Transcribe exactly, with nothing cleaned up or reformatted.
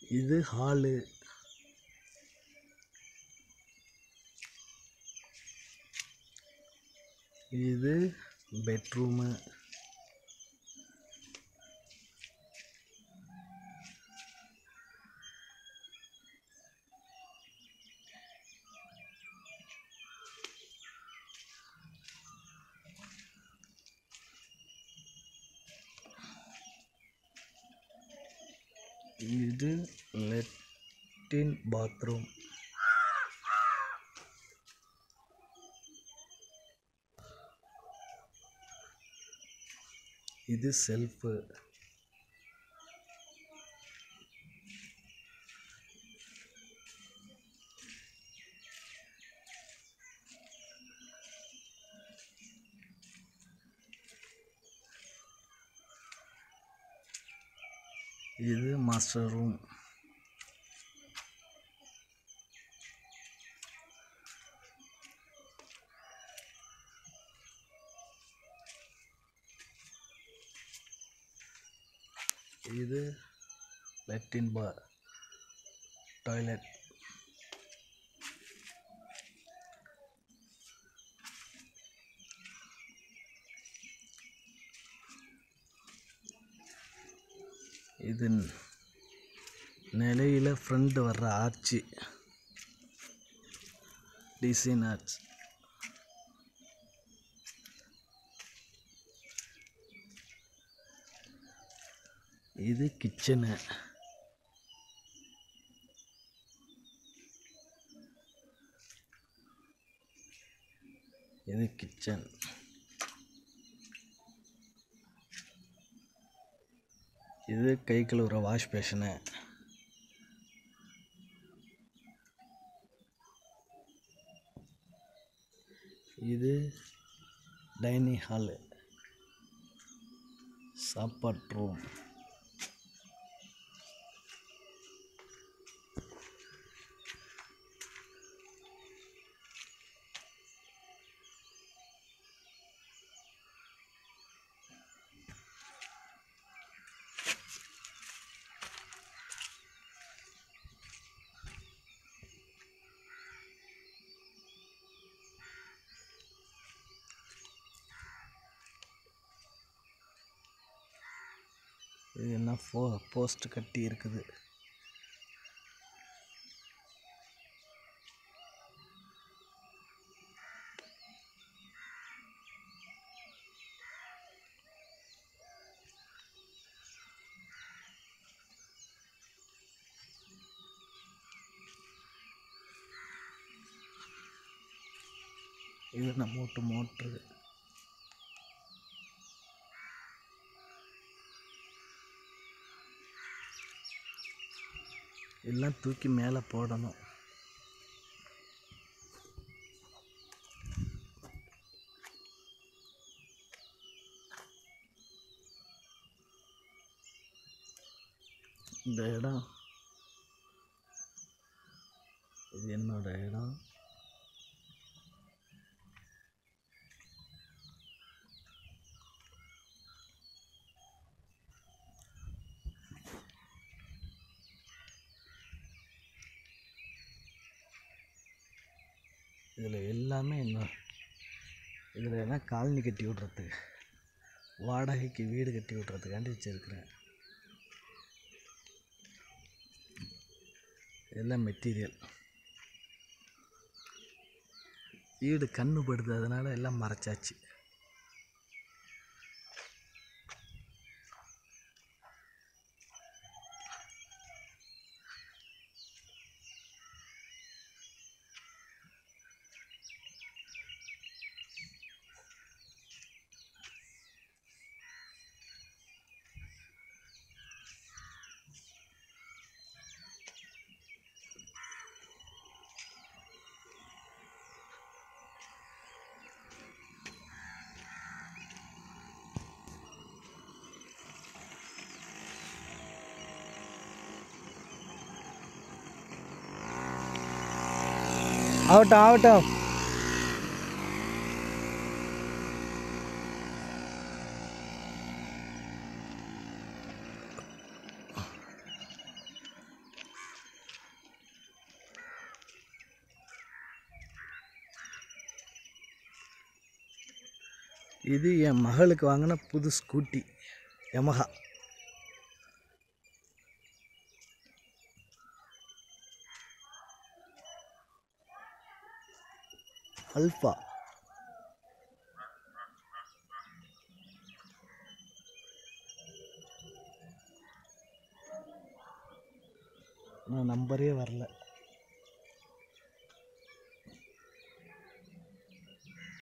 இது ஹாலு. இது பெட்ரூமு. இது லெட்டின் பாத்ரூம். இது செல்ஃபு. இது மாஸ்டர் ரூம். இது லெட்டின் பா டாய்லெட். இது நிலையில் ஃப்ரண்ட் வர்ற ஆர்ச்சி, டிசைன் ஆர்ச். இது கிச்சனு. இது கிச்சன். இது கை கழுவுற வாஷ் பேஷனு. இது டைனிங் ஹாலு, சாப்பாட்டு ரூம். இது என்ன போ போஸ்ட் கட்டி இருக்குது. இது நம்ம வீட்டு மோட்ரு. எல்லாம் தூக்கி மேலே போடணும். இந்த இடம் இது என்னோட இடம். இதில் எல்லாமே என்ன, இதில் என்ன காலனி கட்டி விட்றதுக்கு, வாடகைக்கு வீடு கட்டி விட்றதுக்காண்டி வச்சுருக்கிறேன். எல்லாம் மெட்டீரியல். வீடு கண்ணு படுது, அதனால் எல்லாம் மறைச்சாச்சு. ஆகட்டும் ஆகட்டும். இது என் மகளுக்கு வாங்கின புது ஸ்கூட்டி யமஹா. அல்ஃபா. நான் நம்பரே வரல.